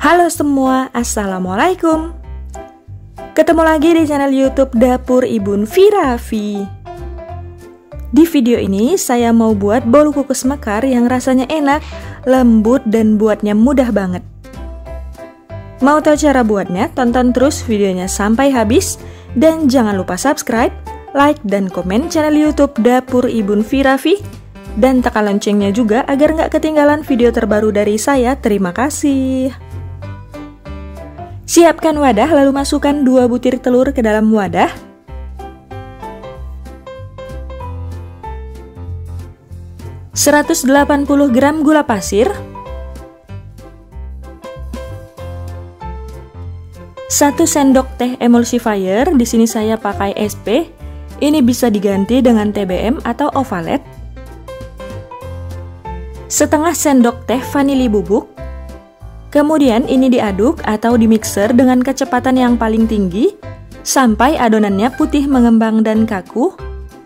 Halo semua, Assalamualaikum. Ketemu lagi di channel YouTube Dapur Ibu Firafi. Di video ini saya mau buat bolu kukus mekar yang rasanya enak, lembut dan buatnya mudah banget. Mau tahu cara buatnya? Tonton terus videonya sampai habis dan jangan lupa subscribe, like dan komen channel YouTube Dapur Ibu Firafi dan tekan loncengnya juga agar nggak ketinggalan video terbaru dari saya. Terima kasih. Siapkan wadah lalu masukkan 2 butir telur ke dalam wadah. ...180 gram gula pasir, 1 sendok teh emulsifier, di sini saya pakai SP. Ini bisa diganti dengan TBM atau Ovalet. Setengah sendok teh vanili bubuk. Kemudian ini diaduk atau dimixer dengan kecepatan yang paling tinggi sampai adonannya putih mengembang dan kaku.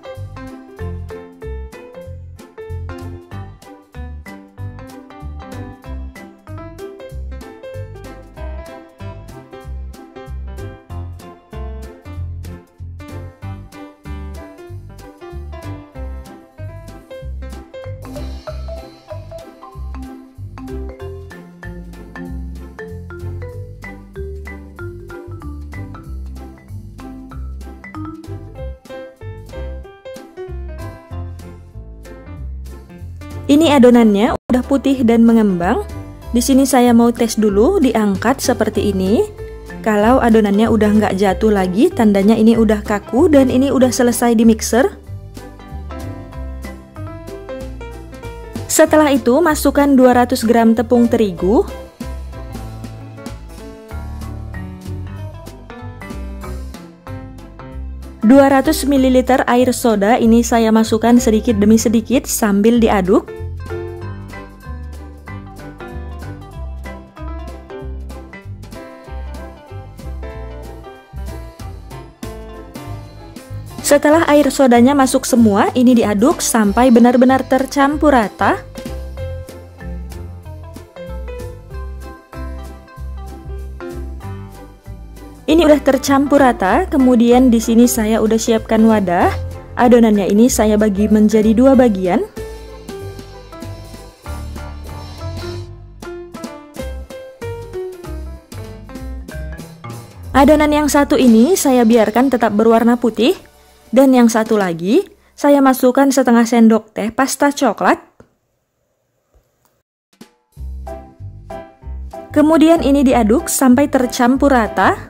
Ini adonannya udah putih dan mengembang. Di sini saya mau tes dulu, diangkat seperti ini. Kalau adonannya udah nggak jatuh lagi, tandanya ini udah kaku dan ini udah selesai di mixer. Setelah itu masukkan 200 gram tepung terigu, 200 ml air soda, ini saya masukkan sedikit demi sedikit sambil diaduk. Setelah air sodanya masuk semua, ini diaduk sampai benar-benar tercampur rata. Ini udah tercampur rata, kemudian di sini saya udah siapkan wadah. Adonannya ini saya bagi menjadi 2 bagian. Adonan yang satu ini saya biarkan tetap berwarna putih, dan yang satu lagi saya masukkan setengah sendok teh pasta coklat. Kemudian ini diaduk sampai tercampur rata.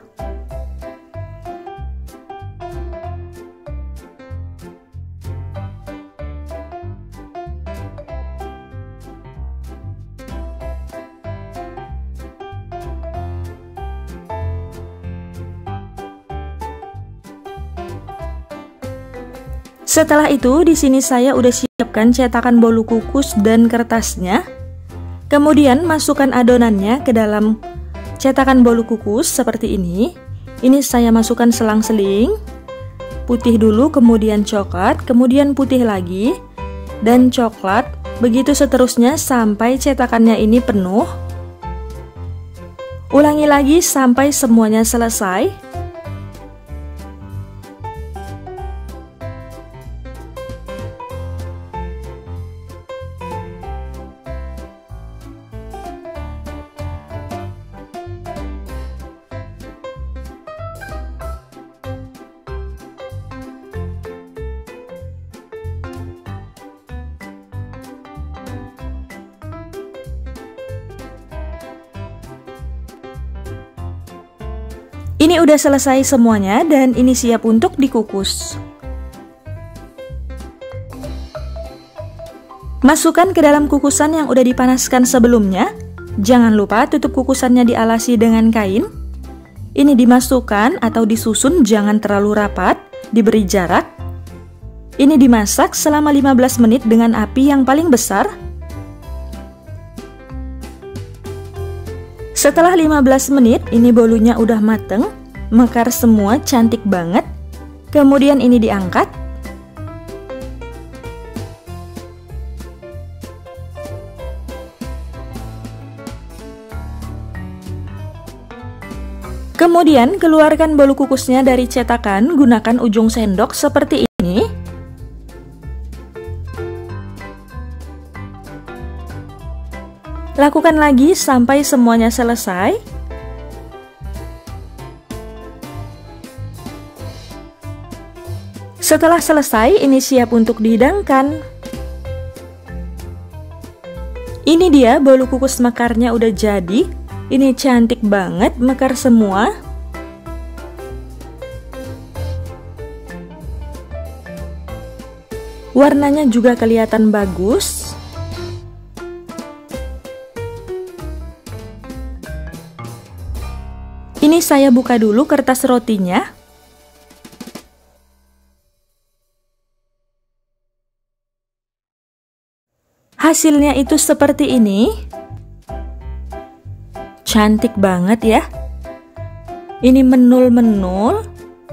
Setelah itu, di sini saya udah siapkan cetakan bolu kukus dan kertasnya. Kemudian masukkan adonannya ke dalam cetakan bolu kukus seperti ini. Ini saya masukkan selang-seling. Putih dulu, kemudian coklat, kemudian putih lagi, dan coklat. Begitu seterusnya sampai cetakannya ini penuh. Ulangi lagi sampai semuanya selesai. Ini udah selesai semuanya dan ini siap untuk dikukus. Masukkan ke dalam kukusan yang udah dipanaskan sebelumnya. Jangan lupa tutup kukusannya dialasi dengan kain. Ini dimasukkan atau disusun, jangan terlalu rapat, diberi jarak. Ini dimasak selama 15 menit dengan api yang paling besar. Setelah 15 menit, ini bolunya udah mateng, mekar semua, cantik banget. Kemudian ini diangkat. Kemudian keluarkan bolu kukusnya dari cetakan, gunakan ujung sendok seperti ini. Lakukan lagi sampai semuanya selesai. Setelah selesai, ini siap untuk dihidangkan. Ini dia bolu kukus mekarnya udah jadi. Ini cantik banget, mekar semua. Warnanya juga kelihatan bagus. Ini saya buka dulu kertas rotinya. Hasilnya itu seperti ini. Cantik banget ya. Ini menul-menul.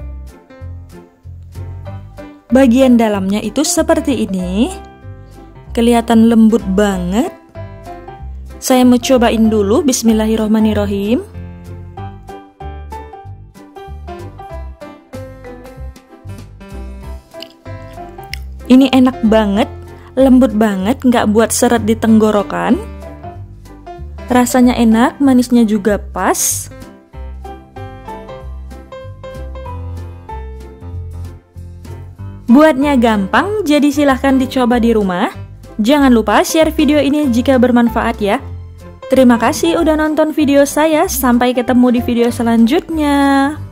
Bagian dalamnya itu seperti ini. Kelihatan lembut banget. Saya mau cobain dulu. Bismillahirrohmanirrohim. Ini enak banget, lembut banget, nggak buat seret di tenggorokan. Rasanya enak, manisnya juga pas. Buatnya gampang, jadi silahkan dicoba di rumah. Jangan lupa share video ini jika bermanfaat ya. Terima kasih udah nonton video saya, sampai ketemu di video selanjutnya.